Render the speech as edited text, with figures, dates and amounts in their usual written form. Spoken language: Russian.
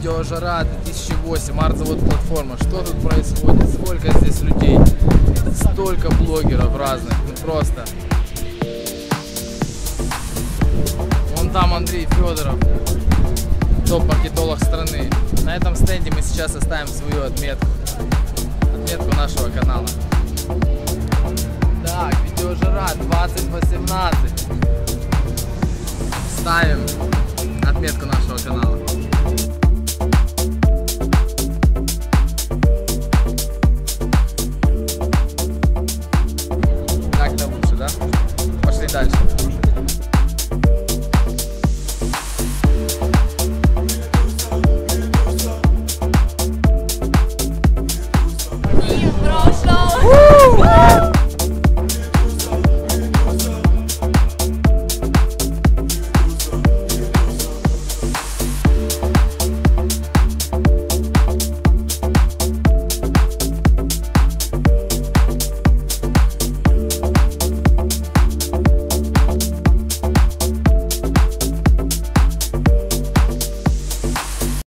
Видеожара 2008, артзавод платформа. Что тут происходит? Сколько здесь людей? Столько блогеров разных. Ну просто. Вон там Андрей Федоров, топ-маркетолог страны. На этом стенде мы сейчас оставим свою отметку. Отметку нашего канала. Так, Видеожара 2018. Ставим отметку нашего канала.